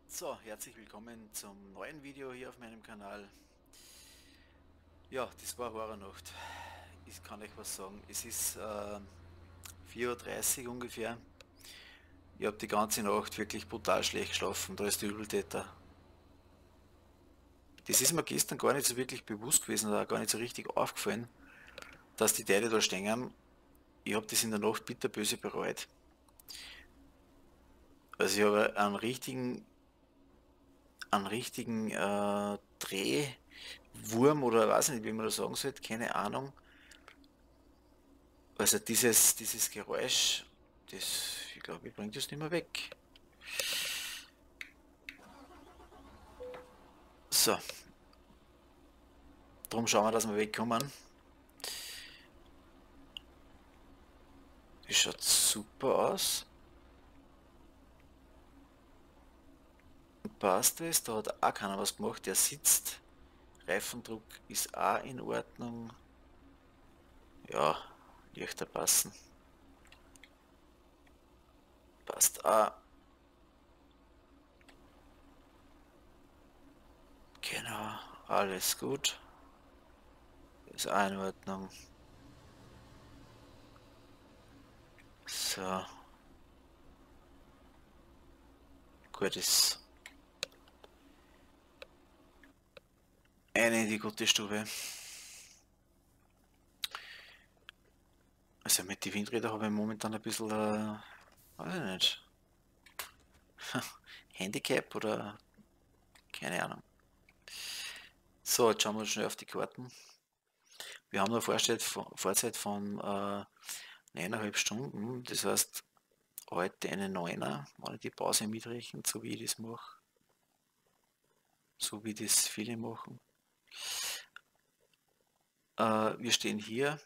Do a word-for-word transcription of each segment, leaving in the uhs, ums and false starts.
So, herzlich willkommen zum neuen Video hier auf meinem Kanal. Ja, das war Horrornacht. Ich kann euch was sagen. Es ist äh, vier Uhr dreißig ungefähr. Ich habe die ganze Nacht wirklich brutal schlecht geschlafen. Da ist der Übeltäter. Das ist mir gestern gar nicht so wirklich bewusst gewesen oder auch gar nicht so richtig aufgefallen, dass die Teile da stehen. Ich habe das in der Nacht bitterböse bereut. Also ich habe einen richtigen, einen richtigen äh, Drehwurm oder weiß nicht, wie man das sagen sollte, keine Ahnung. Also dieses, dieses Geräusch, das, ich glaube, ich bringe das nicht mehr weg. So, darum schauen wir, dass wir wegkommen. Das schaut super aus. Passt es, da hat auch keiner was gemacht, der sitzt. Reifendruck ist auch in Ordnung. Ja, Lichter passen. Passt auch. Genau, alles gut. Ist auch in Ordnung. So. Gut, ist eine in die gute Stube. Also mit den Windrädern habe ich momentan ein bisschen, äh, weiß ich nicht, Handicap oder keine Ahnung. So, jetzt schauen wir schnell auf die Karten. Wir haben eine Fahrzeit von, Fahrzeit von äh, neuneinhalb Stunden. Das heißt, heute eine Neuner, wenn ich die Pause mitrechne, so wie ich das mache. So wie das viele machen. Äh, wir stehen hier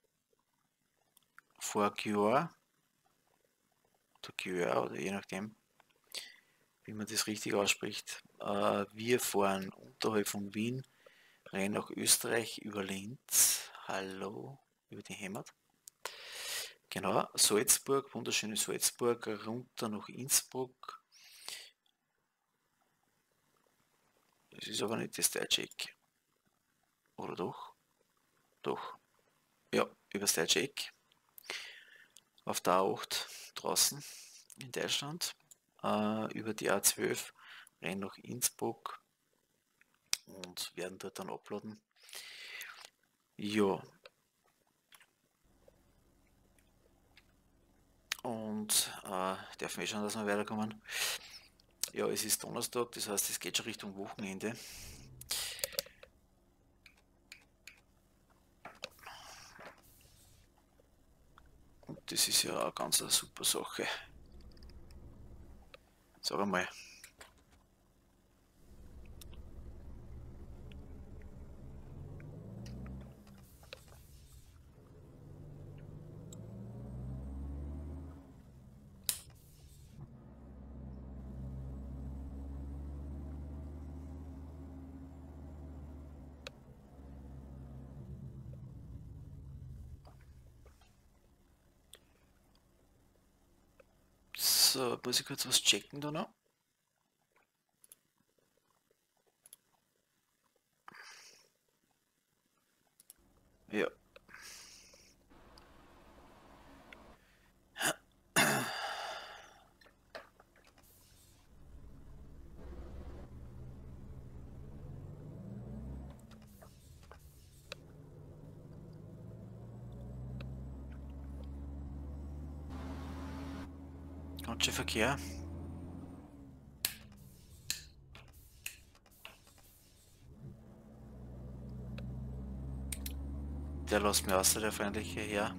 vor Győr, oder Győr, oder je nachdem, wie man das richtig ausspricht. Äh, wir fahren unterhalb von Wien rein nach Österreich über Linz. Hallo, über die Heimat. Genau, Salzburg, wunderschöne Salzburg, runter nach Innsbruck. Das ist aber nicht das deutsche Eck. Oder doch? Doch. Ja, über das deutsche Eck. Auf der A acht draußen in Deutschland. Äh, über die A zwölf rein nach Innsbruck und werden dort dann uploaden. Ja. Und äh, dürfen wir schauen, dass wir weiterkommen. Ja, es ist Donnerstag, das heißt, es geht schon Richtung Wochenende. Und das ist ja eine ganz eine super Sache. Sag einmal. So, muss ich kurz was checken da noch? Ja. Ganz schön Verkehr. Der lässt mir außer der freundliche her.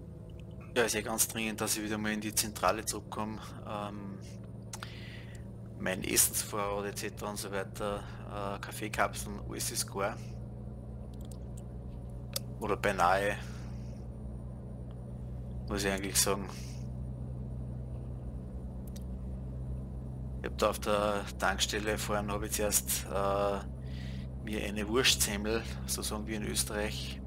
Ja, ist ja ganz dringend, dass ich wieder mal in die Zentrale zurückkomme. Ähm, mein Essensvorrat et cetera und so weiter, äh, Kaffeekapseln, alles ist gar. Oder beinahe, muss ich eigentlich sagen. Ich habe da auf der Tankstelle vorhin habe ich zuerst äh, mir eine Wurstsemmel, so sagen wir in Österreich,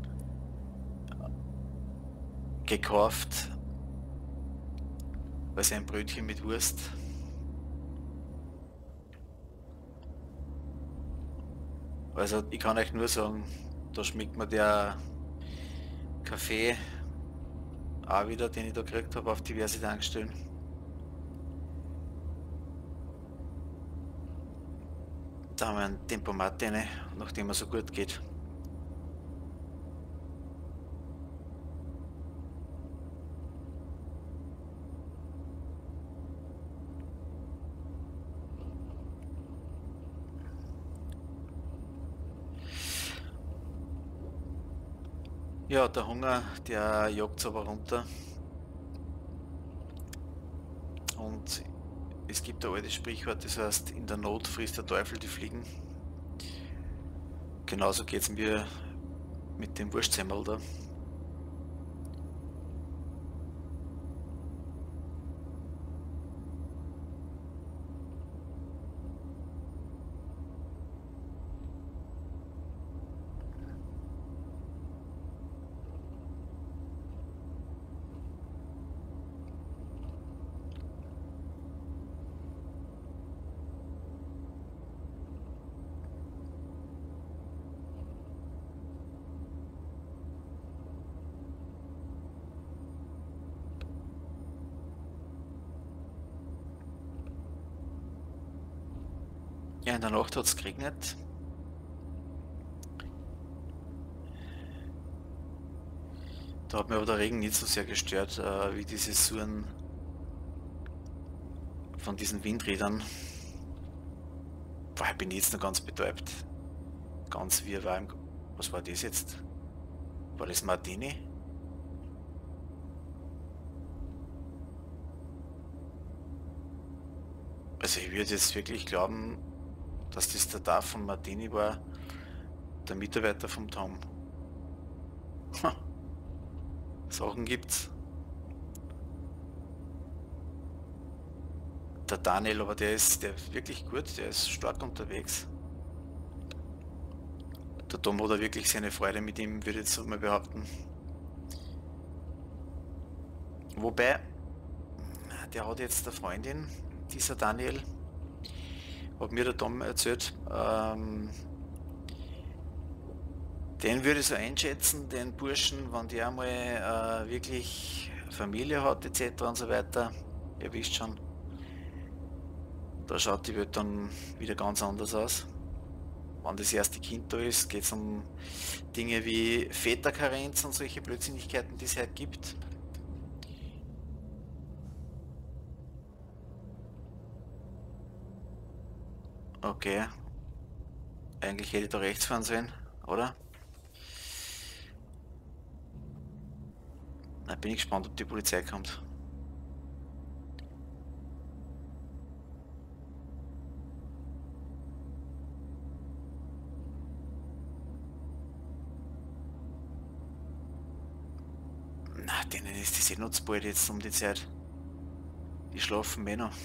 gekauft. Also ein Brötchen mit Wurst. Also ich kann euch nur sagen, da schmeckt mir der Kaffee auch wieder, den ich da gekriegt habe auf diverse Tankstellen. Da haben wir ein Tempomat rein, nachdem er so gut geht. Ja, der Hunger, der jagt aber runter. Und es gibt ein altes Sprichwort, das heißt, in der Not frisst der Teufel die Fliegen. Genauso geht es mir mit dem Wurstsemmel da. Ja, in der Nacht hat es geregnet. Da hat mir aber der Regen nicht so sehr gestört, äh, wie diese Surren von diesen Windrädern. Boah, ich bin jetzt noch ganz betäubt. Ganz wie war im... Was war das jetzt? War das Martini? Also ich würde jetzt wirklich glauben, dass das der Dave von Martini war, der Mitarbeiter vom Tom. Ha, Sachen gibt's. Der Daniel, aber der ist, der ist wirklich gut, der ist stark unterwegs. Der Tom hat da wirklich seine Freude mit ihm, würde ich jetzt mal behaupten. Wobei, der hat jetzt eine Freundin, dieser Daniel, hat mir der Tom erzählt, ähm, den würde ich so einschätzen, den Burschen, wenn der einmal äh, wirklich Familie hat et cetera und so weiter, ihr wisst schon, da schaut die Welt dann wieder ganz anders aus. Wenn das erste Kind da ist, geht es um Dinge wie Väterkarenz und solche Blödsinnigkeiten, die es halt gibt. Okay, eigentlich hätte ich da rechts fahren sollen, oder? Da bin ich gespannt, ob die Polizei kommt. Na, denen ist das eh noch zu bald jetzt um die Zeit. Die schlafen eh noch.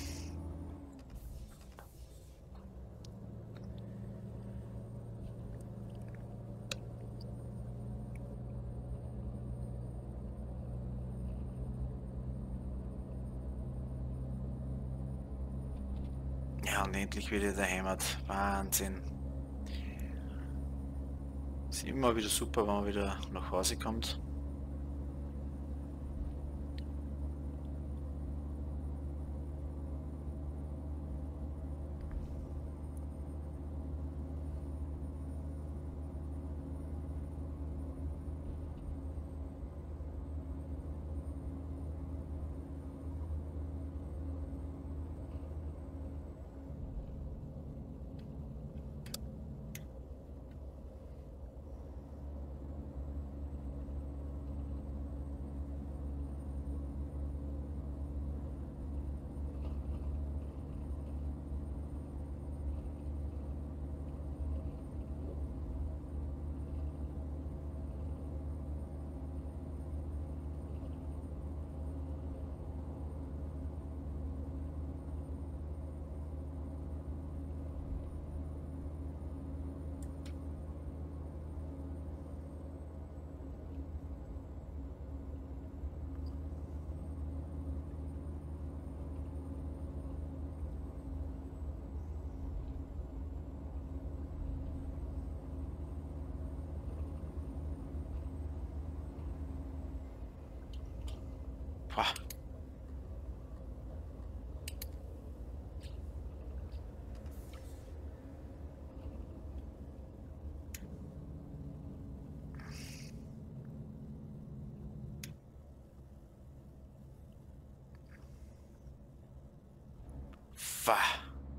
Ja, und endlich wieder in der Heimat. Wahnsinn. Ist immer wieder super, wenn man wieder nach Hause kommt. Wah.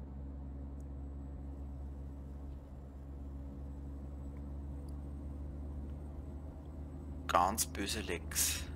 Ganz böse Lecks.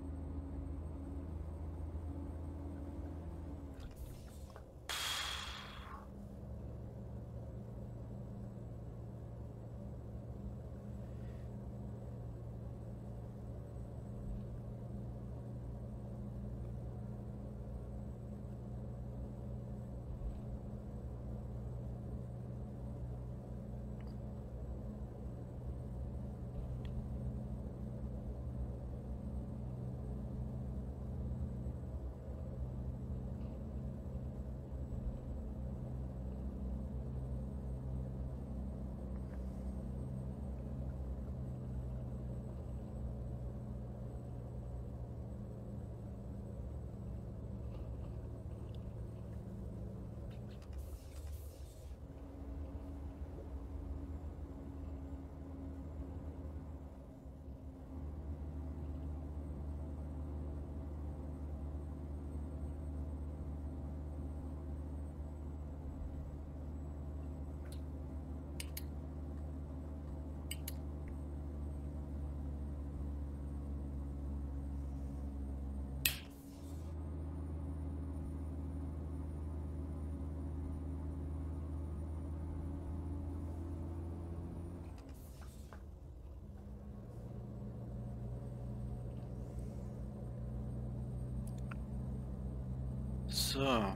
So.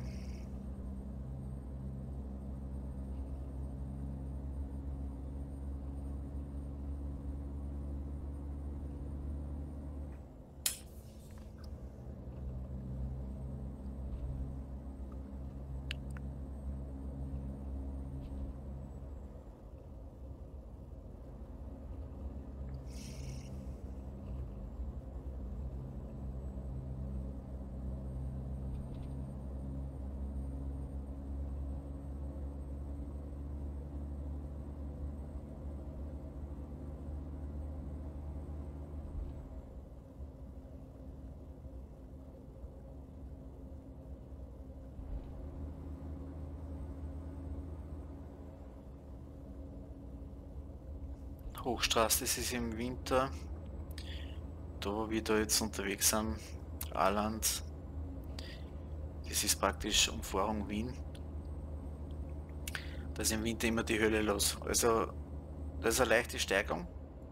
Hochstraße, das ist im Winter, da wo wir da jetzt unterwegs sind, Aland, das ist praktisch Umfahrung Wien. Da ist im Winter immer die Hölle los. Also das ist eine leichte Steigung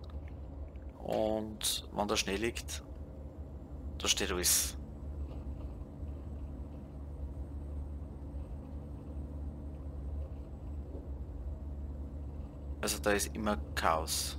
und wenn der Schnee liegt, da steht alles. Also da ist immer Chaos.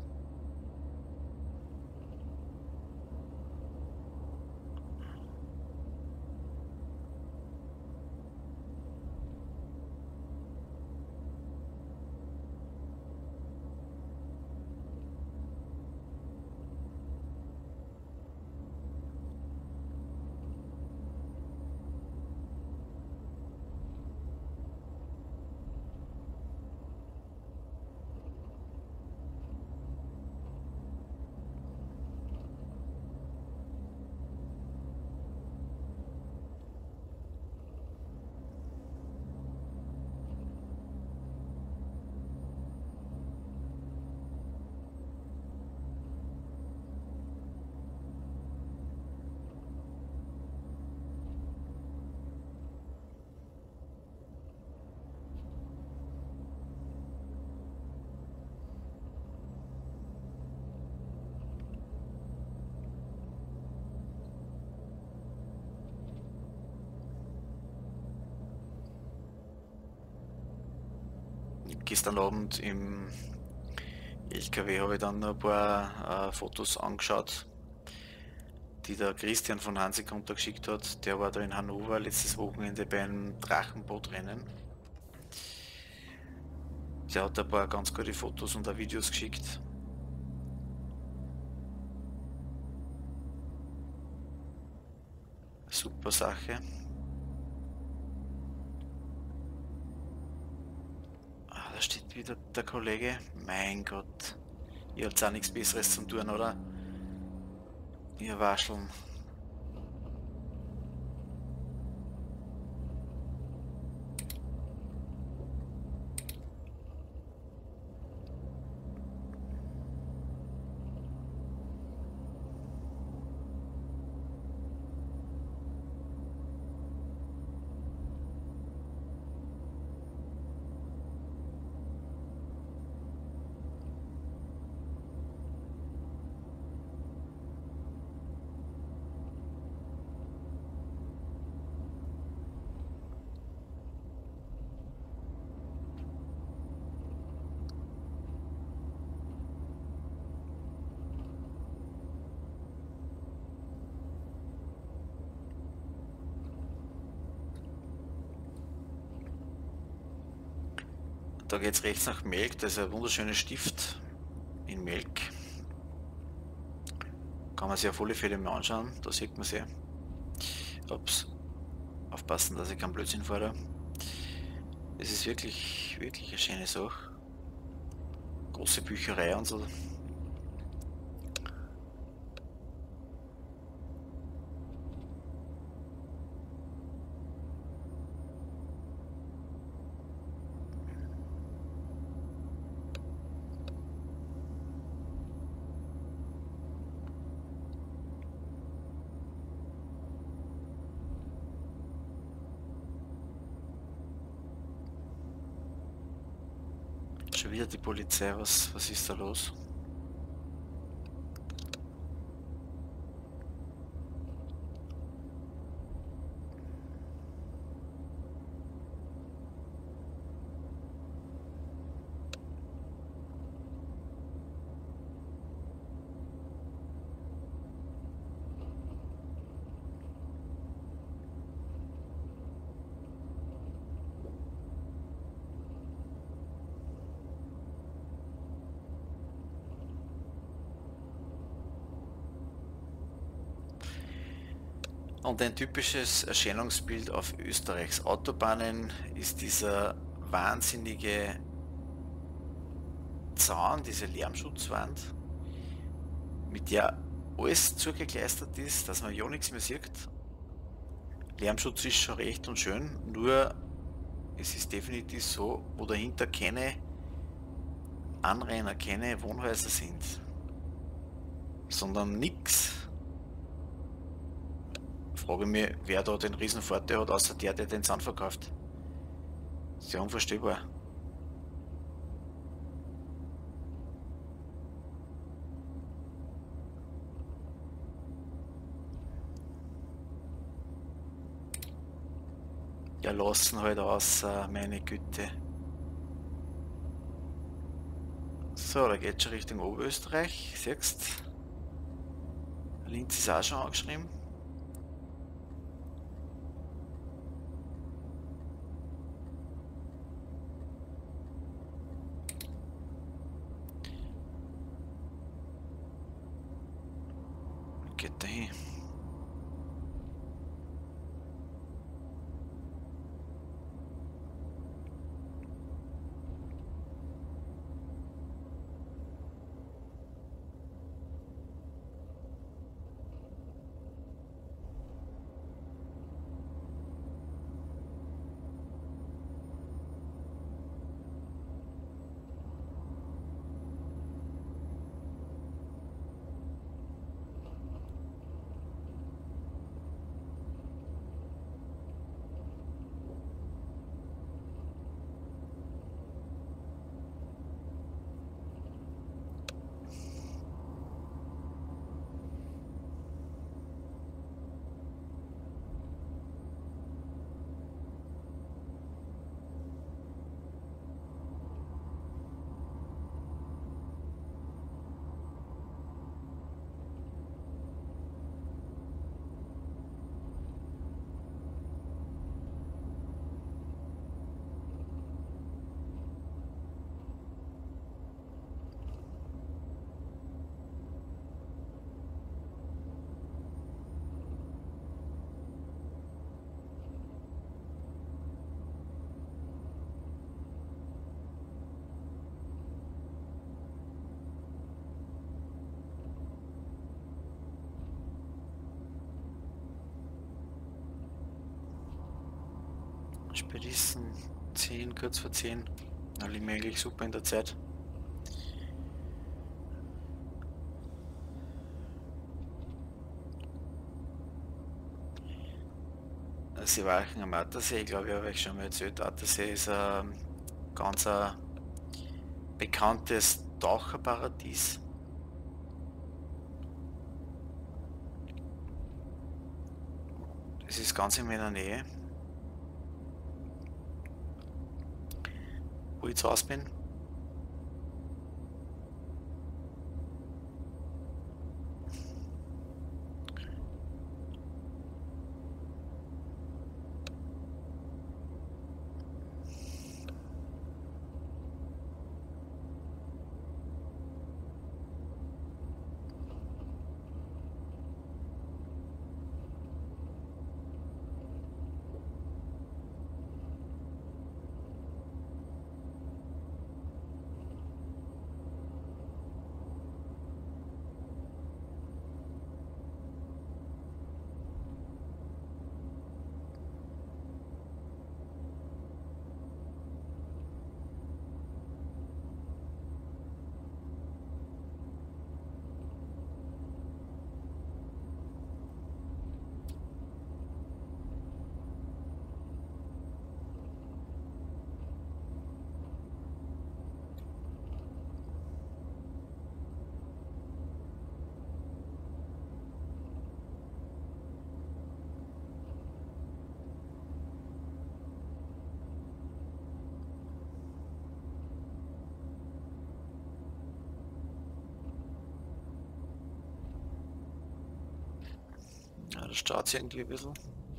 Gestern Abend im L K W habe ich dann noch ein paar äh, Fotos angeschaut, die der Christian von Hansik runtergeschickt hat. Der war da in Hannover letztes Wochenende beim Drachenbootrennen. Der hat ein paar ganz gute Fotos und auch Videos geschickt. Super Sache. Ah, da steht wieder der Kollege. Mein Gott. Ihr habt auch nichts Besseres zu tun, oder? Ihr Wascheln. Da geht es rechts nach Melk, das ist ein wunderschönes Stift in Melk. Kann man sich auf alle Fälle mal anschauen, da sieht man sie. Ups, aufpassen, dass ich keinen Blödsinn fahre. Es ist wirklich, wirklich eine schöne Sache. Große Bücherei und so. Schon wieder die Polizei, was, was ist da los? Und ein typisches Erscheinungsbild auf Österreichs Autobahnen ist dieser wahnsinnige Zaun, diese Lärmschutzwand, mit der alles zugekleistert ist, dass man ja nichts mehr sieht. Lärmschutz ist schon recht und schön, nur es ist definitiv so, wo dahinter keine Anrainer, keine Wohnhäuser sind, sondern nix. Frage mich, wer da den Riesenvorteil hat, außer der, der den Zaun verkauft. Sehr unvorstellbar. Ja, lassen halt aus, meine Güte. So, da geht schon Richtung Oberösterreich. Siehst, Linz ist auch schon angeschrieben. Geht dahin. Spätestens zehn, kurz vor zehn. Da liegen wir eigentlich super in der Zeit. Sie wachen am Attersee, ich glaube, ich habe euch schon mal erzählt, Attersee ist ein ganz ein bekanntes Taucherparadies. Es ist ganz in meiner Nähe, wo ich zu Hause bin. da starrt es irgendwie ein bisschen.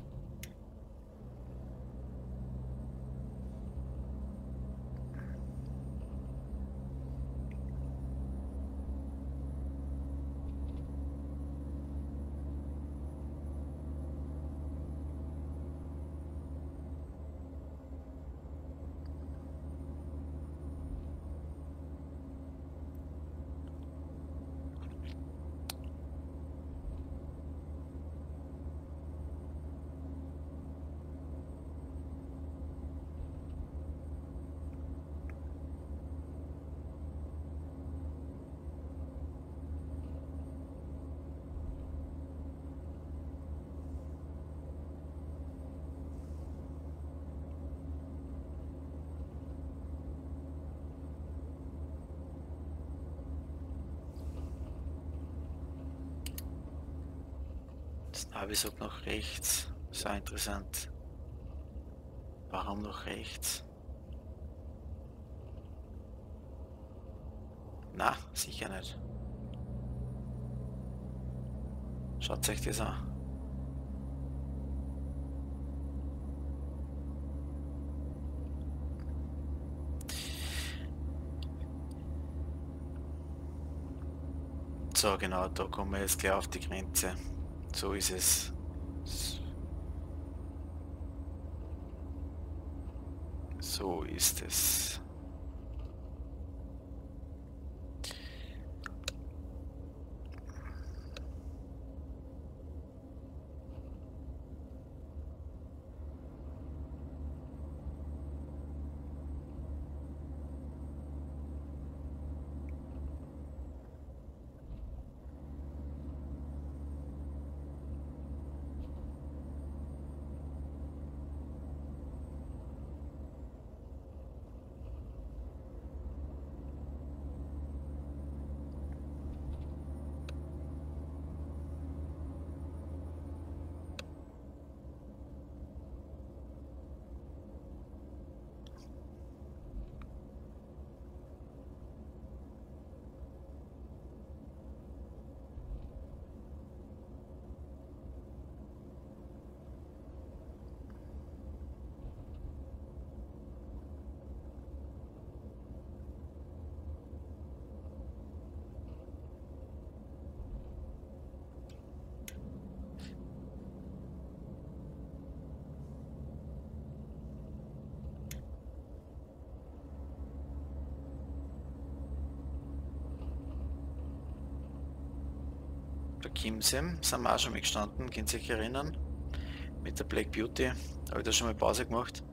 Das Navi sagt nach rechts. Sehr interessant. Warum nach rechts? Na, sicher nicht. Schaut euch das an. So, genau, da kommen wir jetzt gleich auf die Grenze. So ist es. So ist es. Der Kimsem sind wir auch schon mal gestanden, könnt ihr euch erinnern? Mit der Black Beauty. Habe ich da schon mal Pause gemacht?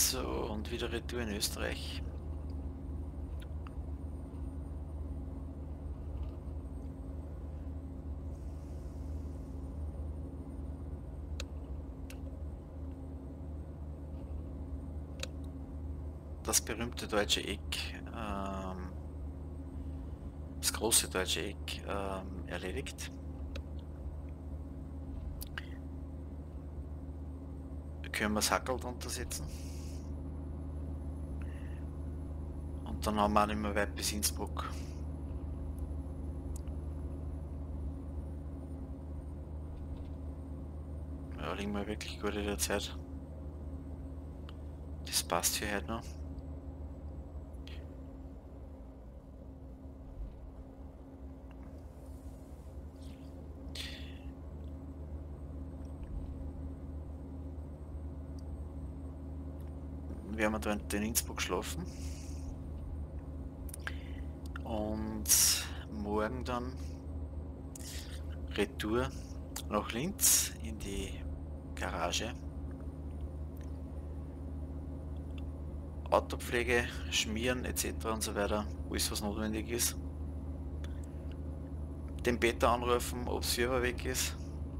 So, und wieder Retour in Österreich. Das berühmte deutsche Eck, ähm, das große deutsche Eck ähm, erledigt. Können wir das Hackel drunter setzen. Und dann haben wir auch nicht mehr weit bis Innsbruck. Ja, liegen wir wirklich gut in der Zeit. Das passt für heute noch. Werden wir da in Innsbruck schlafen. Und morgen dann Retour nach Linz in die Garage. Autopflege, schmieren et cetera und so weiter, alles was notwendig ist. Den Peter anrufen, ob das Server weg ist.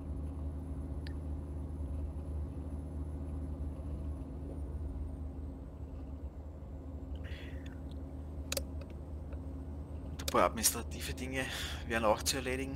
Ein paar administrative Dinge wären auch zu erledigen.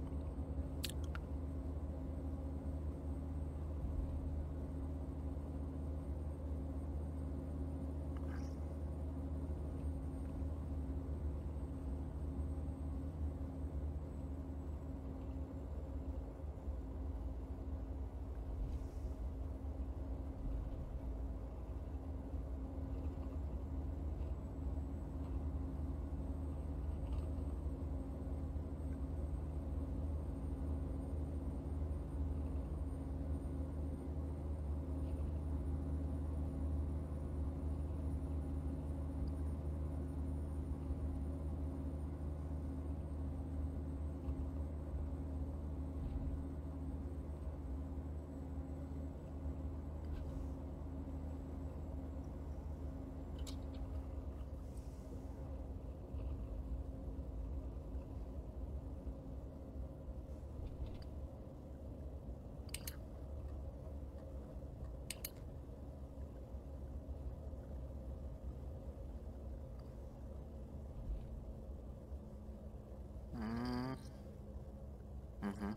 Mhm. Mhm.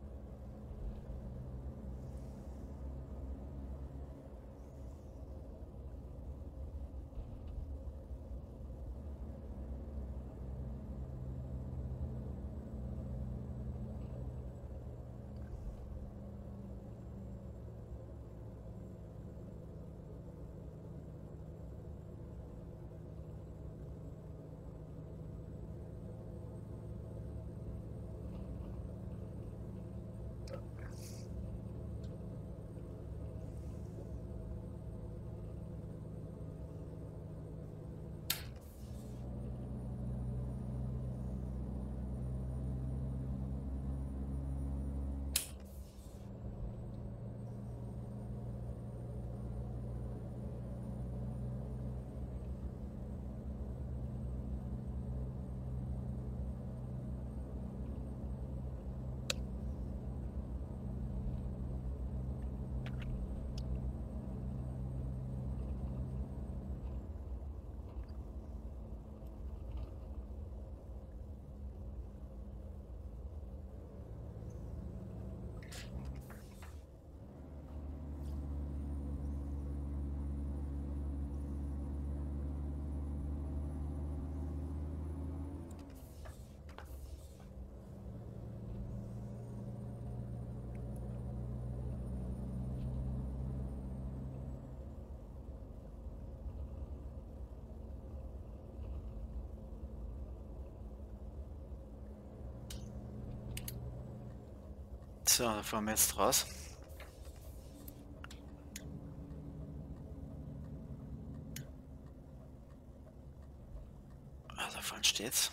So, da fahren wir jetzt raus. Ah, da vorne steht's.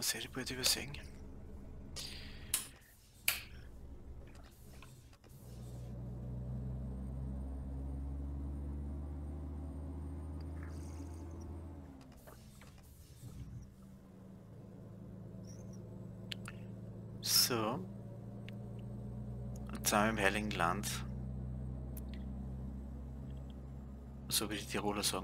Was hätte ich bald übersehen? So. Und zusammen im Heiligen Land. So wie die Tiroler sagen.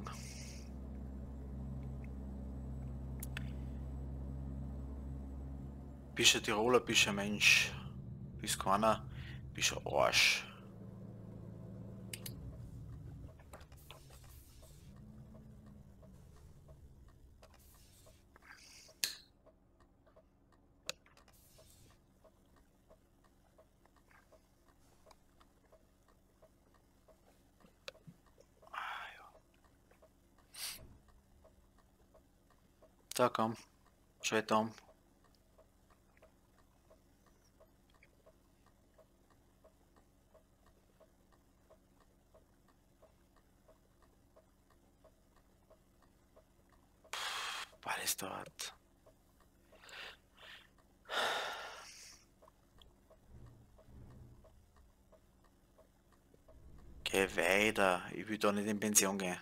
Bist ein Tiroler, bist ein Mensch. Bist keiner, bist ein Arsch. Da komm, schalt um. Alles dort. Geh weiter, ich will da nicht in Pension gehen.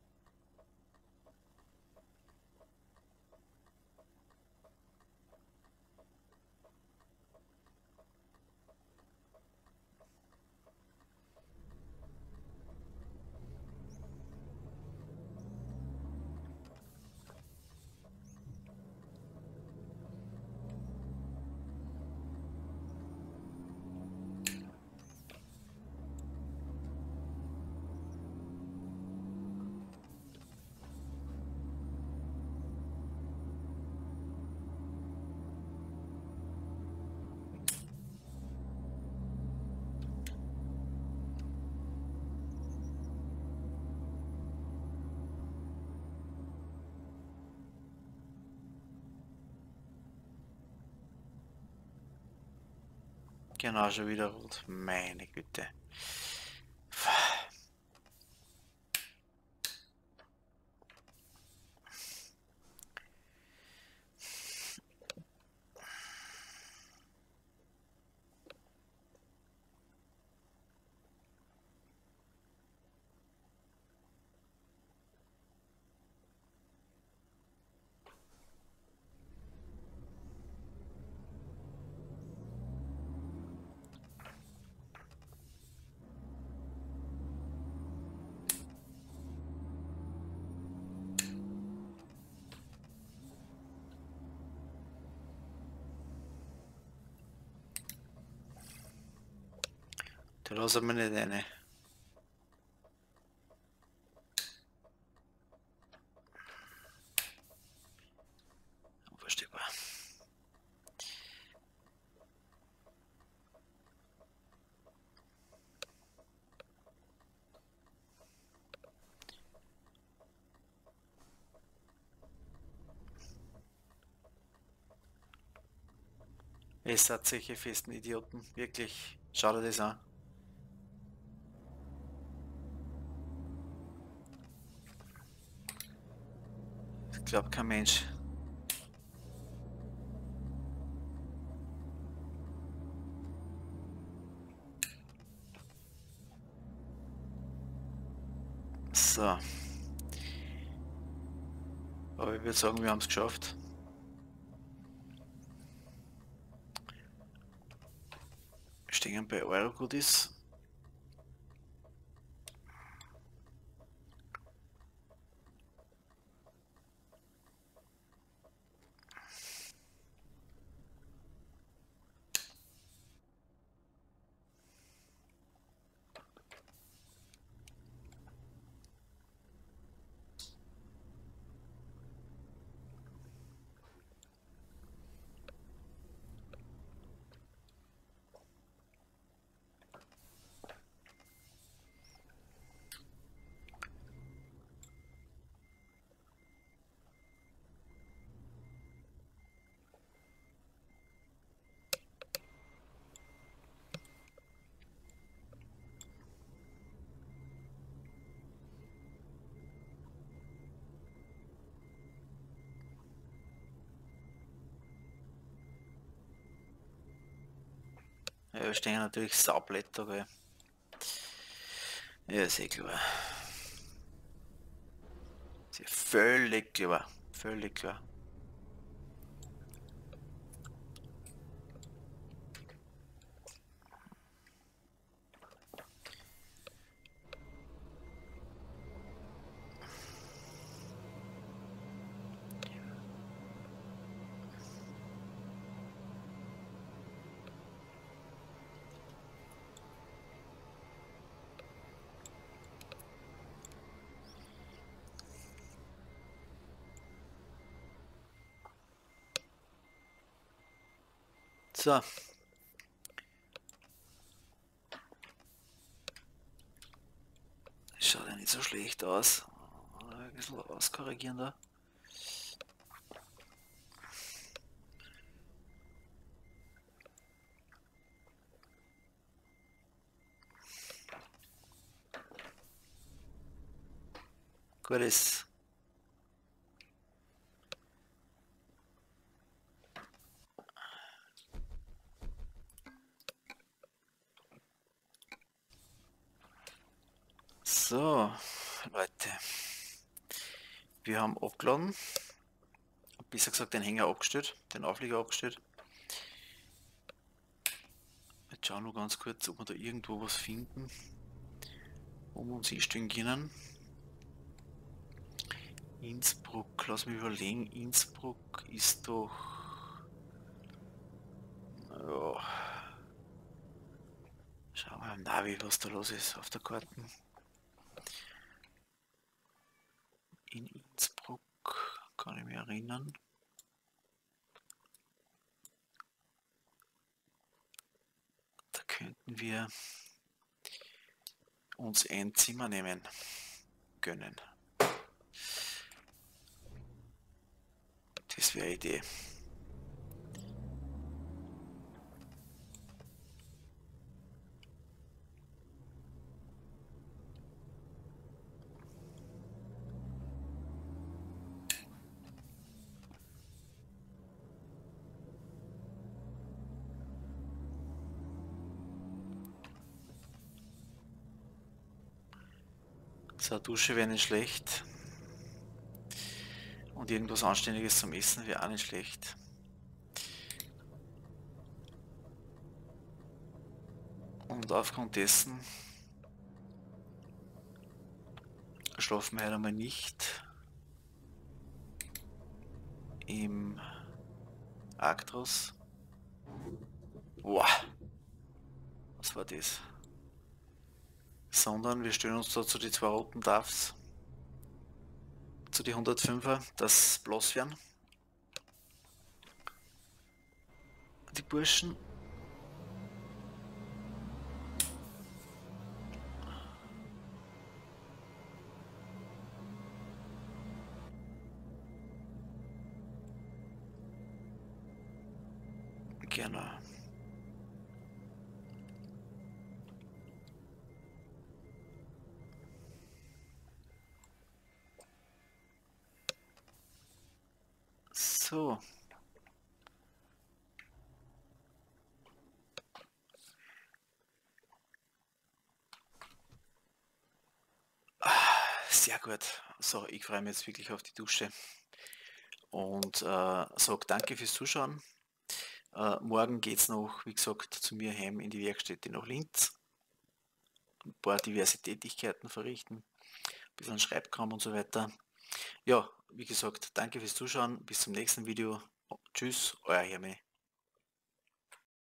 Genau, schon wieder rot. Meine Güte. Da lassen wir nicht rein. Unvorstellbar. Ihr seid solche festen Idioten. Wirklich. Schau dir das an. Ich glaube kein Mensch. So. Aber ich würde sagen, wir haben es geschafft. Wir stehen bei Euro-Goodies. Ja, wir stehen natürlich Saublätter, weil... Ja, ist eh klar. Ist ja völlig klar. Völlig klar. So. Schaut ja nicht so schlecht aus. Ein bisschen auskorrigieren da. Gut ist. So, Leute. Wir haben abgeladen. Besser gesagt den Hänger abgestellt, den Auflieger abgestellt. Jetzt schauen wir ganz kurz, ob wir da irgendwo was finden, wo wir uns hinstellen können. Innsbruck, lass mich überlegen, Innsbruck ist doch... Ja. Schauen wir im Navi, was da los ist auf der Karte. In Innsbruck kann ich mich erinnern. Da könnten wir uns ein Zimmer nehmen können. Das wäre eine Idee. So, eine Dusche wäre nicht schlecht. Und irgendwas Anständiges zum Essen wäre auch nicht schlecht. Und aufgrund dessen schlafen wir heute einmal nicht im Actros. Boah, was war das? Sondern wir stellen uns da zu die zwei roten D A Fs, zu die hundertfünfer, das bloß werden. Die Burschen. Genau. So. Sehr gut. So, ich freue mich jetzt wirklich auf die Dusche. Und äh, sage danke fürs Zuschauen. Äh, morgen geht es noch, wie gesagt, zu mir heim in die Werkstätte nach Linz. Ein paar diverse Tätigkeiten verrichten. Ein bisschen Schreibkram und so weiter. Ja, wie gesagt, danke fürs Zuschauen. Bis zum nächsten Video. Tschüss, euer Hermi.